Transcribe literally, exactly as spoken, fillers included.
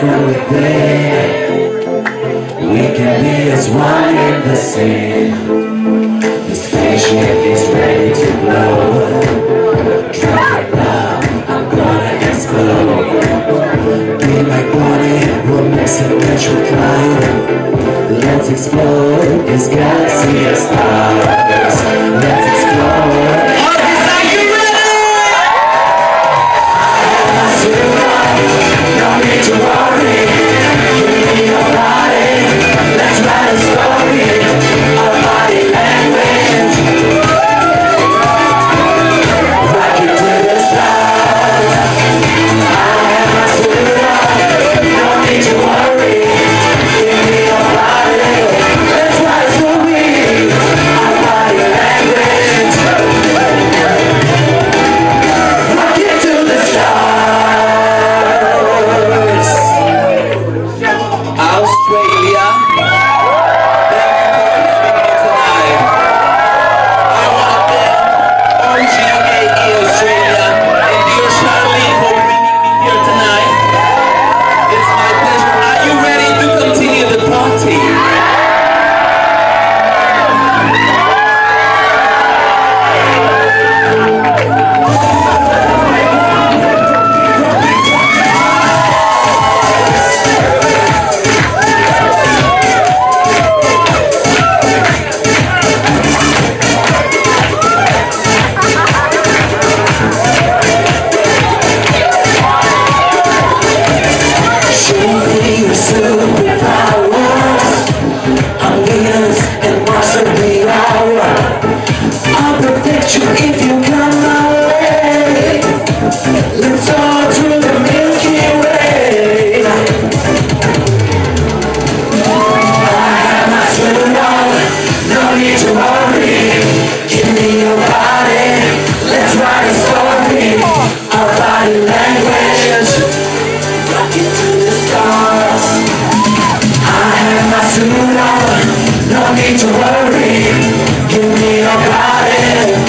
from within. We can be as one in the same. The spaceship is ready to blow. Drop it now, I'm gonna explode. Be like Bonnie, we'll mix and match with Clyde. Let's explode this galaxy of stars. Let's explore. No need to worry, give me your body.